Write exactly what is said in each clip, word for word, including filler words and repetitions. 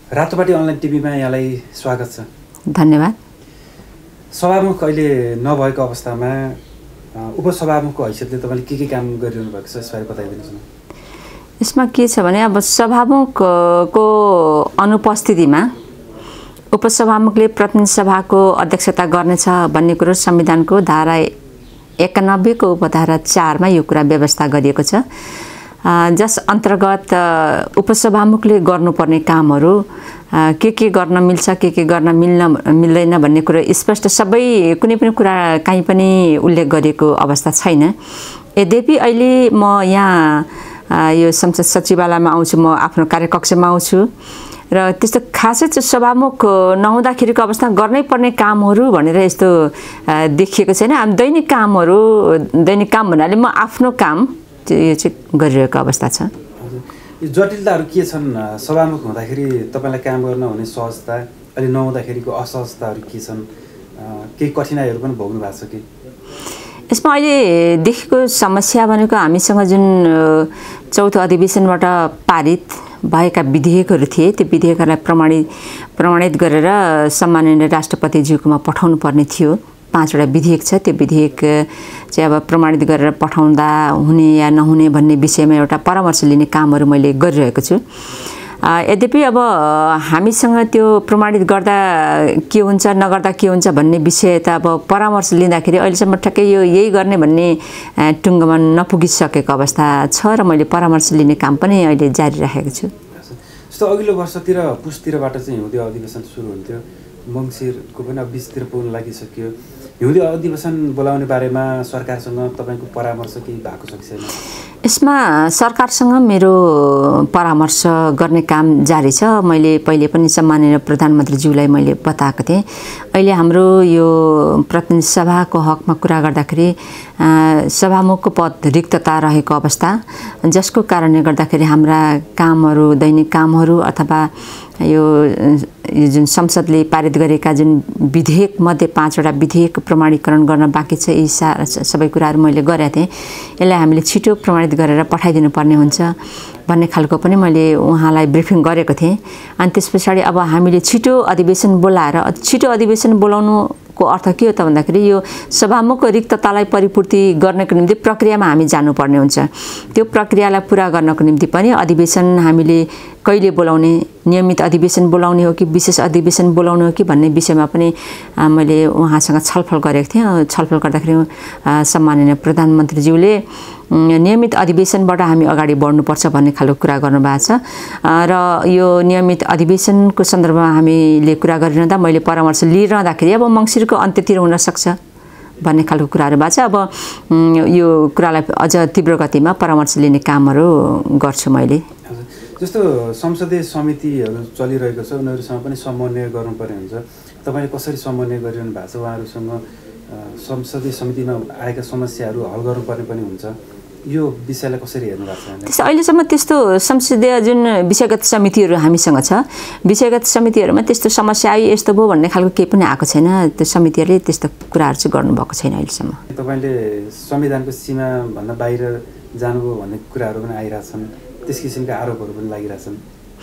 Ratopati online टिभीमा यहाँलाई स्वागत छ। धन्यवाद। सभामुख अहिले नभएको अवस्थामा उपसभामुखको हैसियतले तपाईँले के के काम गरिरहनु भएको छ यसबारे बताइदिनुहोस् न। यसमा के छ भने अब सभामुखको अनुपस्थितिमा उपसभामुखले प्रतिनिधि सभाको अध्यक्षता गर्नेछ भन्ने कुरो संविधानको धारा एकानब्बे को उपधारा चारमा यो कुरा व्यवस्था गरिएको छ, जस अन्तर्गत उपसभामुखले गर्नुपर्ने कामहरू के के गर्न मिल्छ के के गर्न मिल्न मिल्दैन भन्ने कुरो स्पष्ट सबै कुनै पनि कुरा कहीँ पनि उल्लेख गरिएको अवस्था छैन। यद्यपि अहिले म यहाँ यो संसद सचिवालयमा आउँछु, म आफ्नो कार्यकक्षमा आउँछु र त्यस्तो खासै चाहिँ सभामुख नहुँदाखेरिको अवस्था गर्नै पर्ने कामहरू भनेर यस्तो देखिएको छैन। हामी दैनिक कामहरू दैनिक काम भन्नाले म आफ्नो काम यो चाहिँ गरिरहेको अवस्था छ। यो जटिलताहरू के छन् सभामुख हुँदाखेरि तपाईँलाई काम गर्न हुने सहजता, अहिले नहुँदाखेरिको असहजताहरू के छन्, केही कठिनाइहरू पनि भोग्नु भएको छ कि? यसमा अहिले देखेको समस्या भनेको हामीसँग जुन चौथो अधिवेशनबाट पारित भएका विधेयकहरू थिए त्यो विधेयकहरूलाई प्रमाणित प्रमाणित गरेर सम्माननीय राष्ट्रपतिज्यूकोमा पठाउनु पर्ने थियो। पाँचवटा विधेयक छ, त्यो विधेयक चाहिँ अब प्रमाणित गरेर पठाउँदा हुने या नहुने भन्ने विषयमा एउटा परामर्श लिने कामहरू मैले गरिरहेको छु। यद्यपि अब हामीसँग त्यो प्रमाणित गर्दा के हुन्छ नगर्दा के हुन्छ भन्ने विषय त अब परामर्श लिँदाखेरि अहिलेसम्म ठ्याक्कै यो यही गर्ने भन्ने टुङ्गोमा नपुगिसकेको अवस्था छ र मैले परामर्श लिने काम पनि अहिले जारी राखेको छु। जस्तो अघिल्लो वर्षतिर पुसतिरबाट चाहिँ हिउँदे अधिवेशन सुरु हुन्थ्यो, मङ्सिरको पनि अब बिचतिर पुग्न लागिसक्यो। हिउँदे अधिवेशन बोलाउने बारेमा सरकारसँग तपाईँको परामर्श केही भएको छ कि छैन? यसमा सरकारसँग मेरो परामर्श गर्ने काम जारी छ। मैले पहिले पनि सम्माननीय प्रधानमन्त्रीज्यूलाई मैले बताएको थिएँ। अहिले हाम्रो यो प्रतिनिधि सभाको हकमा कुरा गर्दाखेरि सभामुखको पद रिक्तता रहेको अवस्था, जसको कारणले गर्दाखेरि हाम्रा कामहरू दैनिक कामहरू अथवा यो जुन संसदले पारित गरेका जुन विधेयक मध्ये पाँचवटा विधेयक प्रमाणीकरण गर्न बाँकी छ, यी सबै कुराहरू मैले गरेको थिएँ। यसलाई हामीले छिटो प्रमाणित गरेर पठाइदिनु पर्ने हुन्छ भन्ने खालको पनि मैले उहाँलाई ब्रिफिङ गरेको थिएँ। अनि त्यस पछाडि अब हामीले छिटो अधिवेशन बोलाएर छिटो अधिवेशन बोलाउनुको अर्थ के हो त भन्दाखेरि यो सभामुखको रिक्ततालाई परिपूर्ति गर्नको निम्ति प्रक्रियामा हामी जानुपर्ने हुन्छ। त्यो प्रक्रियालाई पुरा गर्नको निम्ति पनि अधिवेशन हामीले कहिले बोलाउने, नियमित अधिवेशन बोलाउने हो कि विशेष अधिवेशन बोलाउने हो कि भन्ने विषयमा पनि मैले उहाँसँग छलफल गरेको थिएँ। छलफल गर्दाखेरि सम्माननीय प्रधानमन्त्रीज्यूले नियमित अधिवेशनबाट हामी अगाडि बढ्नुपर्छ भन्ने खालको कुरा गर्नुभएको छ र यो नियमित अधिवेशनको सन्दर्भमा हामीले कुरा गरिरहँदा मैले परामर्श लिइरहँदाखेरि अब मङ्सिरको अन्त्यतिर हुनसक्छ भन्ने खालको कुराहरू भएको छ। अब यो कुरालाई अझ तीव्र गतिमा परामर्श लिने कामहरू गर्छु मैले। जस्तो संसदीय समितिहरू चलिरहेको छ, उनीहरूसँग पनि समन्वय गर्नुपर्ने हुन्छ। तपाईँले कसरी समन्वय गरिरहनु भएको छ? उहाँहरूसँग संसदीय समितिमा आएका समस्याहरू हल गर्नुपर्ने पनि हुन्छ, यो विषयलाई कसरी हेर्नु भएको छ? अहिलेसम्म त्यस्तो संसदीय जुन विषयगत समितिहरू हामीसँग छ, विषयगत समितिहरूमा त्यस्तो समस्या आयो यस्तो भयो भन्ने खालको केही पनि आएको छैन। त्यो समितिहरूले त्यस्तो कुराहरू चाहिँ गर्नुभएको छैन अहिलेसम्म। तपाईँले संविधानको सीमाभन्दा बाहिर जानुभयो भन्ने कुराहरू पनि आइरहेछन्, त्यस किसिमका आरोपहरू पनि लागिरहेछन्।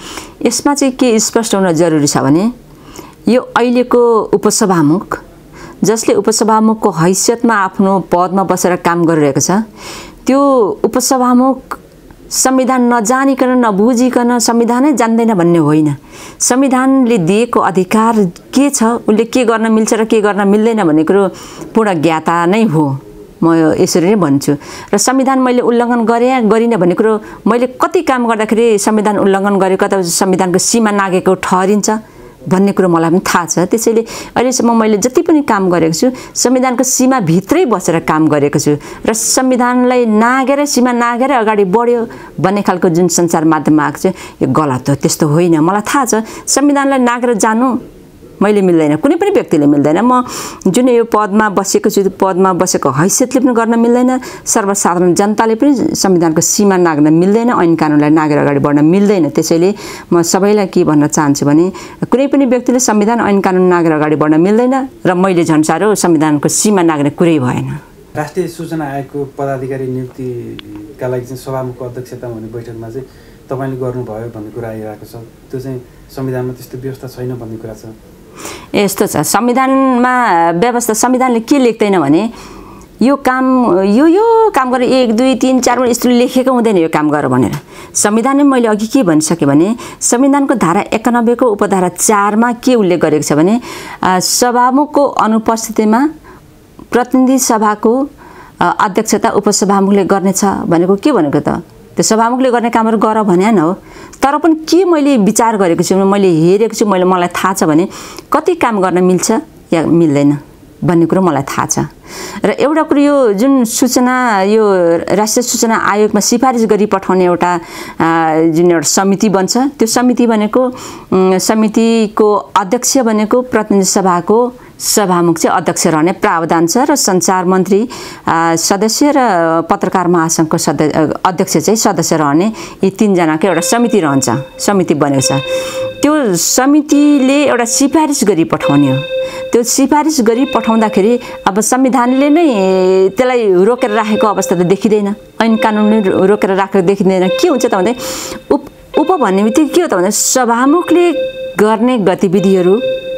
यसमा चाहिँ के स्पष्ट हुन जरुरी छ भने यो अहिलेको उपसभामुख जसले उपसभामुखको हैसियतमा आफ्नो पदमा बसेर काम गरिरहेको छ, त्यो उपसभामुख संविधान नजानिकन नबुझिकन संविधानै जान्दैन भन्ने होइन। संविधानले दिएको अधिकार के छ, उसले के गर्न मिल्छ र के गर्न मिल्दैन भन्ने कुरो पूर्ण ज्ञाता नै हो, म यसरी नै भन्छु। र संविधान मैले उल्लङ्घन गरेँ गरिनँ भन्ने कुरो मैले कति काम गर्दाखेरि संविधान उल्लङ्घन गरेको अथवा संविधानको सीमा नागेको ठहरिन्छ भन्ने कुरो मलाई पनि थाहा छ। त्यसैले अहिलेसम्म मैले जति पनि काम गरेको छु संविधानको सीमाभित्रै बसेर काम गरेको छु र संविधानलाई नागेर सीमा नागेर अगाडि बढ्यो भन्ने खालको जुन सञ्चार माध्यममा आएको छ यो गलत हो, त्यस्तो होइन। मलाई थाहा छ संविधानलाई नागेर जानु मैले मिल्दैन, कुनै पनि व्यक्तिले मिल्दैन। म जुन यो पदमा बसेको छु, पदमा बसेको हैसियतले पनि गर्न मिल्दैन, सर्वसाधारण जनताले पनि संविधानको सीमा नाग्न मिल्दैन, ऐन कानुनलाई नागेर अगाडि बढ्न मिल्दैन। त्यसैले म सबैलाई के भन्न चाहन्छु भने कुनै पनि व्यक्तिले संविधान ऐन कानुन नागेर अगाडि बढ्न मिल्दैन र मैले झन् साह्रो संविधानको सीमा नाग्ने कुरै भएन। राष्ट्रिय सूचना आयोगको पदाधिकारी नियुक्तिका लागि चाहिँ सभामुखको अध्यक्षता हुने बैठकमा चाहिँ तपाईँले गर्नुभयो भन्ने कुरा आइरहेको छ, त्यो चाहिँ संविधानमा त्यस्तो व्यवस्था छैन भन्ने कुरा छ। यस्तो छ, संविधानमा व्यवस्था संविधानले के लेख्दैन भने यो काम यो यो काम गरेर एक दुई तिन चार यस्तो लेखेको हुँदैन यो काम गर भनेर। संविधानले मैले अघि के भनिसकेँ भने संविधानको धारा एकानब्बेको उपधारा चारमा के उल्लेख गरेको छ भने सभामुखको अनुपस्थितिमा प्रतिनिधि सभाको अध्यक्षता उपसभामुखले गर्नेछ भनेको के भनेको त त्यो सभामुखले गर्ने कामहरू गर भनेन हो। तर पनि के मैले विचार गरेको छु, मैले हेरेको छु, मैले मलाई थाहा छ भने कति काम गर्न मिल्छ या मिल्दैन भन्ने कुरो मलाई थाहा छ। र एउटा कुरो यो जुन सूचना यो राष्ट्रिय सूचना आयोगमा सिफारिस गरी पठाउने एउटा जुन एउटा समिति बन्छ, त्यो समिति भनेको समितिको अध्यक्ष भनेको प्रतिनिधि सभाको सभामुख चाहिँ अध्यक्ष रहने प्रावधान छ र सञ्चार मन्त्री सदस्य र पत्रकार महासङ्घको सदस्य अध्यक्ष चाहिँ सदस्य रहने यी तिनजनाको एउटा समिति रहन्छ, समिति बनेको छ। त्यो समितिले एउटा सिफारिस गरी पठाउने हो। त्यो सिफारिस गरी पठाउँदाखेरि अब संविधानले नै त्यसलाई रोकेर राखेको अवस्था त देखिँदैन, ऐन कानुनले रोकेर राखेको देखिँदैन। के हुन्छ त भन्दै उप उप भन्ने बित्तिकै के हो त भन्दा सभामुखले गर्ने गतिविधिहरू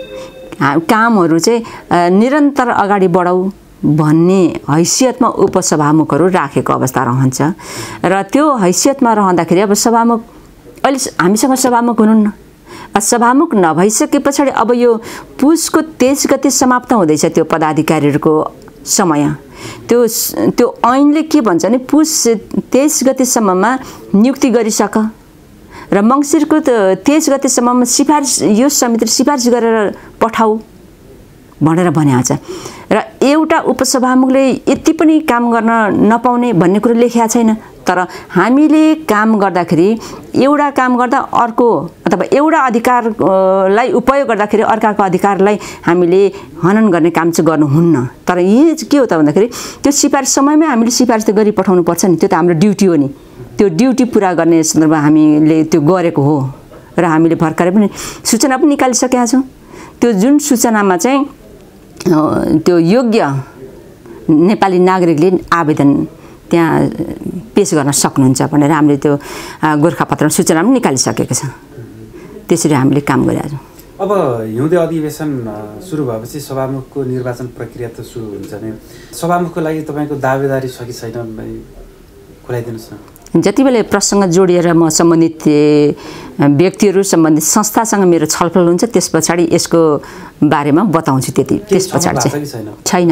कामहरू चाहिँ निरन्तर अगाडि बढाऊ भन्ने हैसियतमा उपसभामुखहरू राखेको अवस्था रहन्छ। र त्यो हैसियतमा रहँदाखेरि अब सभामुख अहिले हामीसँग सभामुख हुनुहुन्न। सभामुख नभइसके पछाडि अब यो पुसको तेइस गते समाप्त हुँदैछ त्यो पदाधिकारीहरूको समय। त्यो त्यो ऐनले के भन्छ भने पुस तेइस गतेसम्ममा नियुक्ति गरिसक र मङ्सिरको तेइस गतेसम्ममा सिफारिस यो समितिले सिफारिस गरेर पठाऊ भनेर भनेको छ। र एउटा उपसभामुखले यति पनि काम गर्न नपाउने भन्ने कुरो लेखेको छैन। तर हामीले काम गर्दाखेरि एउटा काम गर्दा अर्को अथवा एउटा अधिकारलाई उपयोग गर्दाखेरि अर्काको अधिकारलाई हामीले हनन गर्ने काम चाहिँ गर्नुहुन्न। तर यी के हो त भन्दाखेरि त्यो सिफारिस समयमै हामीले सिफारिस त गरी पठाउनु पर्छ नि, त्यो त हाम्रो ड्युटी हो नि। त्यो ड्युटी पुरा गर्ने सन्दर्भमा हामीले त्यो गरेको हो र हामीले भर्खरै पनि सूचना पनि निकालिसकेका छौँ। त्यो जुन सूचनामा चाहिँ त्यो योग्य नेपाली नागरिकले आवेदन त्यहाँ पेश गर्न सक्नुहुन्छ भनेर हामीले त्यो गोर्खापत्रमा सूचना पनि निकालिसकेको छ। त्यसरी हामीले काम गरिरहेको छौँ। अब हिउँदे अधिवेशन सुरु भएपछि सभामुखको निर्वाचन प्रक्रिया त सुरु हुन्छ नै। सभामुखको लागि तपाईँको दावेदारी छ कि छैन खुलाइदिनुहोस् न। जति बेला प्रसङ्ग जोडिएर म सम्बन्धित व्यक्तिहरू सम्बन्धित संस्थासँग मेरो छलफल हुन्छ त्यस पछाडि यसको बारेमा बताउँछु। त्यति त्यस पछाडि चाहिँ छैन।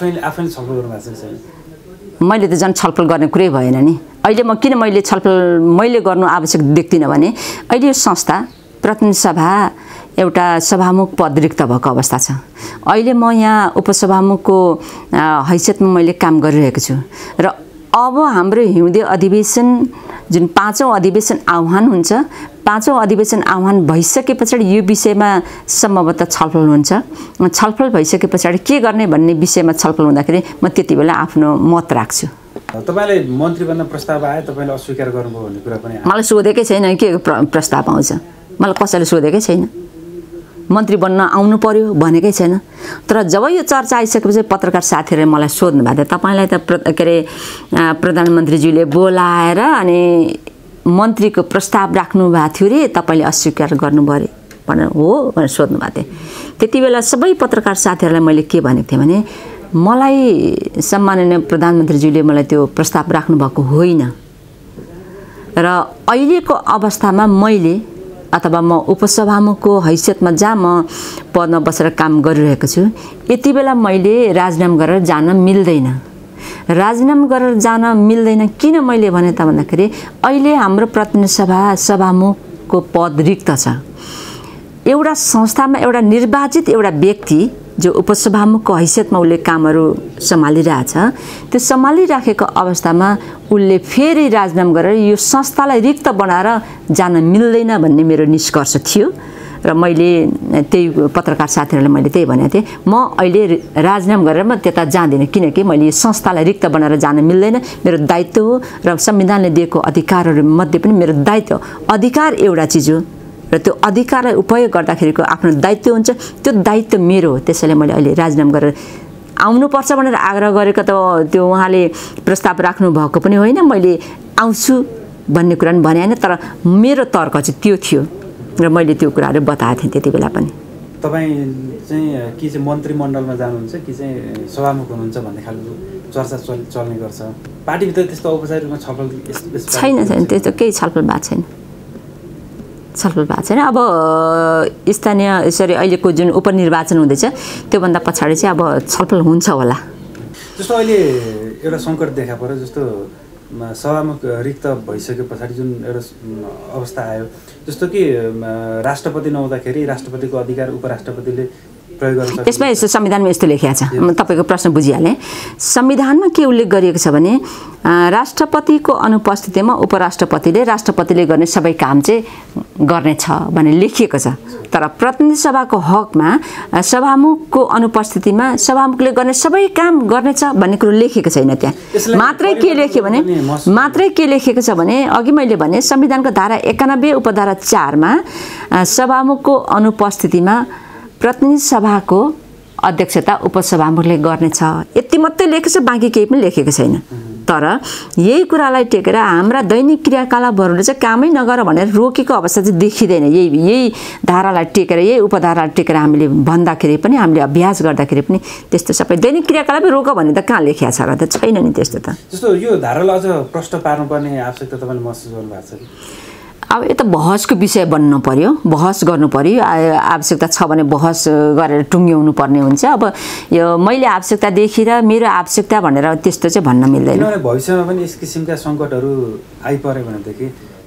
अहिले मैले त झन् छलफल गर्ने कुरै भएन नि। अहिले म किन मैले छलफल मैले गर्नु आवश्यक देख्दिनँ भने अहिले यो संस्था प्रतिनिधि सभा एउटा सभामुख पद रिक्त भएको अवस्था छ। अहिले म यहाँ उपसभामुखको हैसियतमा मैले काम गरिरहेको छु र अब हाम्रो हिउँदे अधिवेशन जुन पाँचौँ अधिवेशन आह्वान हुन्छ, पाँचौँ अधिवेशन आह्वान भइसके पछाडि यो विषयमा सम्भवतः छलफल हुन्छ। छलफल भइसके पछाडि के गर्ने भन्ने विषयमा छलफल हुँदाखेरि म त्यति बेला आफ्नो मत राख्छु। तपाईँले मन्त्री बन्न प्रस्ताव आयो, तपाईँले अस्वीकार गर्नुभयो भन्ने कुरा पनि मलाई सोधेकै छैन के प्रस्ताव आउँछ, मलाई कसैले सोधेकै छैन। मन्त्री बन्न आउनु पर्यो भनेकै छैन। तर जब यो चर्चा आइसकेपछि पत्रकार साथीहरूले मलाई सोध्नु भएको थियो, तपाईँलाई त के अरे प्रधानमन्त्रीज्यूले बोलाएर अनि मन्त्रीको प्रस्ताव राख्नु भएको थियो रे, तपाईँले अस्वीकार गर्नुभयो अरे भनेर हो भनेर सोध्नु भएको थियो। त्यति बेला सबै पत्रकार साथीहरूलाई मैले के भनेको थिएँ भने मलाई सम्माननीय प्रधानमन्त्रीज्यूले मलाई त्यो प्रस्ताव राख्नुभएको होइन र अहिलेको अवस्थामा मैले अथवा म उपसभामुखको हैसियतमा जहाँ म पदमा बसेर काम गरिरहेको छु यति बेला मैले राजीनामा गरेर जान मिल्दैन। राजीनामा गरेर जान मिल्दैन किन मैले भने त भन्दाखेरि अहिले हाम्रो प्रतिनिधि सभा सभामुखको पद रिक्त छ। एउटा संस्थामा एउटा निर्वाचित एउटा व्यक्ति जो उपसभामुखको हैसियतमा उसले कामहरू सम्हालिरहेछ, त्यो सम्हालिराखेको अवस्थामा उसले फेरि राजीनामा गरेर यो संस्थालाई रिक्त बनाएर जान मिल्दैन भन्ने मेरो निष्कर्ष थियो र मैले त्यही पत्रकार साथीहरूलाई मैले त्यही भनेको थिएँ। म अहिले राजीनामा गरेर म त्यता जाँदिनँ किनकि मैले यो संस्थालाई रिक्त बनाएर जान मिल्दैन, मेरो दायित्व हो र संविधानले दिएको अधिकारहरूमध्ये पनि मेरो दायित्व अधिकार एउटा चिज हो र त्यो अधिकारलाई उपयोग गर्दाखेरिको आफ्नो दायित्व हुन्छ, त्यो दायित्व मेरो हो। त्यसैले मैले अहिले राजीनामा गरेर आउनुपर्छ भनेर आग्रह गरेको त त्यो उहाँले प्रस्ताव राख्नु भएको पनि होइन, मैले आउँछु भन्ने कुरा पनि भने होइन। तर मेरो तर्क चाहिँ त्यो थियो र मैले त्यो कुराहरू बताएको थिएँ त्यति बेला पनि। तपाईँ चाहिँ कि चाहिँ मन्त्रीमण्डलमा जानुहुन्छ कि चाहिँ सभामुख हुनुहुन्छ भन्ने खालको चर्चा चल चल्ने गर्छ पार्टीभित्र, त्यस्तो औपचारिक रूपमा छलफल छैन छैन त्यस्तो केही छलफल भएको छैन छलफल भएको छैन। अब स्थानीय सरी अहिलेको जुन उपनिर्वाचन हुँदैछ त्योभन्दा पछाडि चाहिँ अब छलफल हुन्छ होला। जस्तो अहिले एउटा सङ्कट देखा पर्यो, जस्तो सभामुख रिक्त भइसके पछाडि जुन एउटा अवस्था आयो, जस्तो कि राष्ट्रपति नहुँदाखेरि राष्ट्रपतिको अधिकार उपराष्ट्रपतिले प्रयोग गर्न सक्छ। त्यसमा यस्तो संविधानमा यस्तो लेखिएको छ, म तपाईँको प्रश्न बुझिहालेँ। संविधानमा के उल्लेख गरिएको छ भने राष्ट्रपतिको अनुपस्थितिमा उपराष्ट्रपतिले राष्ट्रपतिले गर्ने सबै काम चाहिँ गर्नेछ भन्ने लेखिएको छ। तर प्रतिनिधि सभाको हकमा सभामुखको अनुपस्थितिमा सभामुखले गर्ने सबै काम गर्नेछ भन्ने कुरो लेखेको छैन। त्यहाँ मात्रै के लेख्यो भने मात्रै के लेखेको छ भने अघि मैले भने संविधानको धारा एकानब्बे उपधारा चारमा सभामुखको अनुपस्थितिमा प्रतिनिधि सभाको अध्यक्षता उपसभामुखले गर्नेछ यति मात्रै लेखेको छ, बाँकी केही पनि लेखेको छैन। तर यही कुरालाई टेकेर हाम्रा दैनिक क्रियाकलापहरूले चाहिँ कामै नगर भनेर रोकेको अवस्था चाहिँ देखिँदैन। यही यही धारालाई टेकेर यही उपधारालाई टेकेर हामीले भन्दाखेरि पनि हामीले अभ्यास गर्दाखेरि पनि त्यस्तो सबै दैनिक क्रियाकलापै रोक भने त कहाँ लेखिया छ र त छैन नि त्यस्तो त। जस्तो यो धारालाई अझ प्रश्न पार्नुपर्ने आवश्यकता तपाईँले महसुस गर्नुभएको छ कि? अब यो त बहसको विषय बन्नु पर्यो, बहस गर्नु पर्यो। आवश्यकता छ भने बहस गरेर टुङ्ग्याउनु पर्ने हुन्छ। अब यो मैले आवश्यकता देखेर मेरो आवश्यकता भनेर त्यस्तो चाहिँ भन्न मिल्दैन। किनभने भविष्यमा पनि यस किसिमका सङ्कटहरू आइपऱ्यो भनेदेखि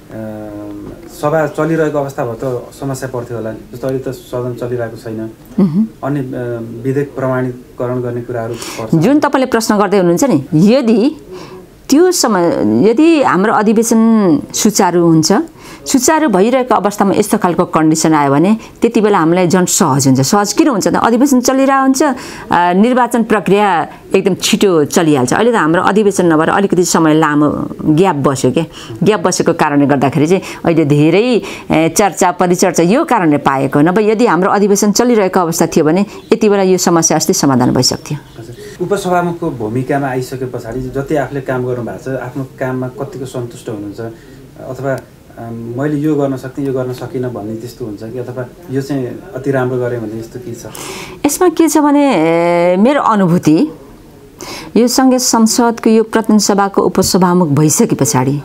सभा चलिरहेको अवस्थाभर त समस्या पर्थ्यो होला। जस्तो अहिले त सदन चलिरहेको छैन, अन्य विधेयक प्रमाणीकरण गर्ने कुराहरू पर्छ। जुन तपाईँले प्रश्न गर्दै हुनुहुन्छ नि, यदि त्यो समय यदि हाम्रो अधिवेशन सुचारू हुन्छ, सुचारू भइरहेको अवस्थामा यस्तो खालको कन्डिसन आयो भने त्यति बेला हामीलाई झन् सहज हुन्छ। सहज किन हुन्छ त? अधिवेशन चलिरहेको हुन्छ, निर्वाचन प्रक्रिया एकदम छिटो चलिहाल्छ। अहिले त हाम्रो अधिवेशन नभएर अलिकति समय लामो ग्याप बस्यो क्या। ग्याप बसेको कारणले गर्दाखेरि चाहिँ अहिले धेरै चर्चा परिचर्चा यो कारणले पाएको। नभए यदि हाम्रो अधिवेशन चलिरहेको अवस्था थियो भने यति बेला यो समस्या अस्ति समाधान भइसक्थ्यो। उपसभामुखको भूमिकामा आइसके पछाडि जति आफूले काम गर्नुभएको छ, आफ्नो काममा कतिको सन्तुष्ट हुनुहुन्छ, अथवा मैले यो गर्न सक्थेँ यो गर्न सकिनँ भन्ने त्यस्तो हुन्छ कि, अथवा यो चाहिँ अति राम्रो गरेँ भन्ने यस्तो के छ? यसमा के छ भने मेरो अनुभूति यो सङ्घीय संसदको यो प्रतिनिधि सभाको उपसभामुख भइसके पछाडि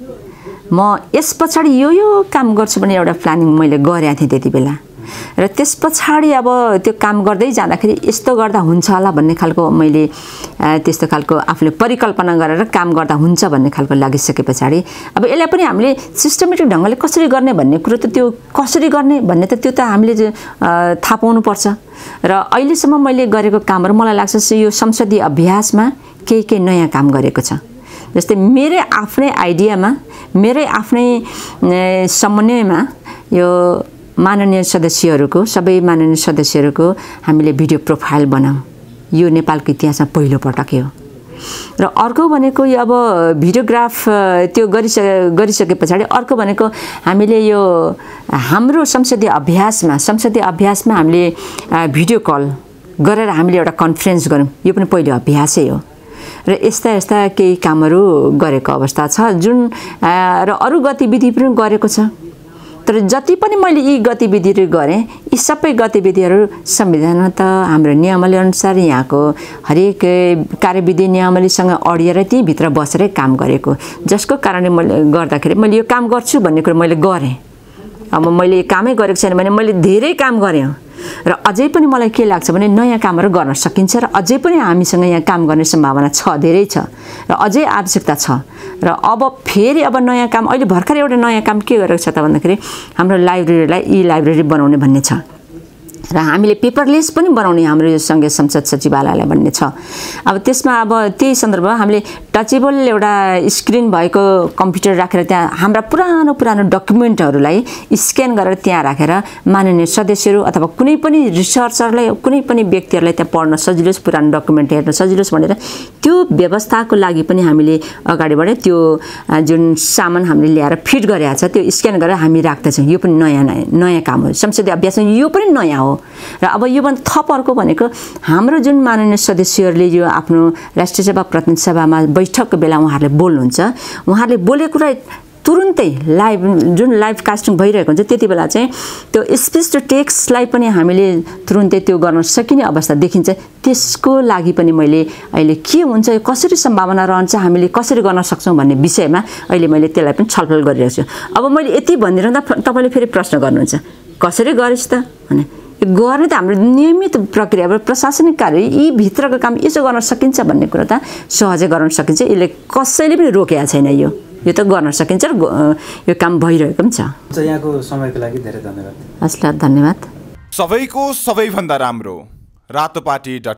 म यस पछाडि यो यो काम गर्छु भने एउटा प्लानिङ मैले गरेको थिएँ त्यति बेला। र त्यस पछाडि अब त्यो काम गर्दै जाँदाखेरि यस्तो गर्दा हुन्छ होला भन्ने खालको मैले त्यस्तो खालको आफूले परिकल्पना गरेर काम गर्दा हुन्छ भन्ने खालको लागिसके पछाडि अब यसलाई पनि हामीले सिस्टमेटिक ढङ्गले कसरी गर्ने भन्ने कुरो त त्यो कसरी गर्ने भन्ने त त्यो त हामीले थाहा पाउनुपर्छ। र अहिलेसम्म मैले गरेको कामहरू मलाई लाग्छ यो संसदीय अभ्यासमा केही केही नयाँ काम गरेको छ। जस्तै मेरै आफ्नै आइडियामा मेरै आफ्नै समन्वयमा यो माननीय सदस्यहरूको सबै माननीय सदस्यहरूको हामीले भिडियो प्रोफाइल बनाऊँ, यो नेपालको इतिहासमा पहिलो पटक हो। र अर्को भनेको यो अब भिडियोग्राफ त्यो गरिसके गरिसके पछाडि अर्को भनेको हामीले यो हाम्रो संसदीय अभ्यासमा संसदीय अभ्यासमा हामीले भिडियो कल गरेर हामीले एउटा कन्फरेन्स गरौँ, यो पनि पहिलो अभ्यासै हो। र यस्ता यस्ता केही कामहरू गरेको अवस्था छ जुन र अरू गतिविधि पनि गरेको छ। तर जति पनि मैले यी गतिविधिहरू गरेँ यी सबै गतिविधिहरू संविधानमा त हाम्रो नियमावली अनुसार यहाँको हरेक कार्यविधि नियमावलीसँग अडिएर त्यहीँभित्र बसेरै काम गरेको, जसको कारणले मैले गर्दाखेरि मैले यो काम गर्छु भन्ने कुरो मैले गरेँ। अब मैले कामै गरेको छैन भने मैले धेरै काम गरेँ र अझै पनि मलाई के लाग्छ भने नयाँ कामहरू गर्न सकिन्छ र अझै पनि हामीसँग यहाँ काम गर्ने सम्भावना छ, धेरै छ र अझै आवश्यकता छ। र अब फेरि अब नयाँ काम अहिले भर्खर एउटा नयाँ काम के गरेको छ त भन्दाखेरि हाम्रो लाइब्रेरीलाई ई लाइब्रेरी बनाउने भन्ने छ र हामीले पेपरलेस पनि बनाउने हाम्रो यो सङ्घीय संसद सचिवालयलाई भन्ने छ। अब त्यसमा अब त्यही सन्दर्भमा हामीले टचेबल एउटा स्क्रिन भएको कम्प्युटर राखेर त्यहाँ हाम्रा पुरानो पुरानो डकुमेन्टहरूलाई स्क्यान गरेर त्यहाँ राखेर माननीय सदस्यहरू अथवा कुनै पनि रिसर्चरलाई कुनै पनि व्यक्तिहरूलाई त्यहाँ पढ्न सजिलोस्, पुरानो डकुमेन्ट हेर्न सजिलोस् भनेर त्यो व्यवस्थाको लागि पनि हामीले अगाडि बढे त्यो जुन सामान हामीले ल्याएर फिट गरेका छ त्यो स्क्यान गरेर हामी राख्दछौँ। यो पनि नयाँ नयाँ काम हो संसदीय अभ्यासमा, यो पनि नयाँ हो। र अब योभन्दा थप अर्को भनेको हाम्रो जुन माननीय सदस्यहरूले यो आफ्नो राष्ट्रिय सभा प्रतिनिधि सभामा बैठकको बेला उहाँहरूले बोल्नुहुन्छ, उहाँहरूले बोलेको कुरा तुरुन्तै लाइभ जुन लाइभ कास्टिङ भइरहेको हुन्छ त्यति बेला चाहिँ त्यो स्पिच टु टेक्स्टलाई पनि हामीले तुरुन्तै त्यो गर्न सकिने अवस्था देखिन्छ। त्यसको लागि पनि मैले अहिले के हुन्छ, कसरी सम्भावना रहन्छ, हामीले कसरी गर्न सक्छौँ भन्ने विषयमा अहिले मैले त्यसलाई पनि छलफल गरिरहेको छु। अब मैले यति भनिदिँदा तपाईँले फेरि प्रश्न गर्नुहुन्छ कसरी गरिस् त भने, गर्ने त हाम्रो नियमित प्रक्रियाबाट प्रशासनिक कार्य यी भित्रको काम यसो गर्न सकिन्छ भन्ने कुरा त सहजै गर्न सकिन्छ। यसले कसैले पनि रोकेको छैन, यो यो त गर्न सकिन्छ र यो काम भइरहेको पनि छ। यहाँको समयको लागि धेरै धन्यवाद। हस् ल, धन्यवाद। सबैको सबैभन्दा राम्रो रातोपाटी डट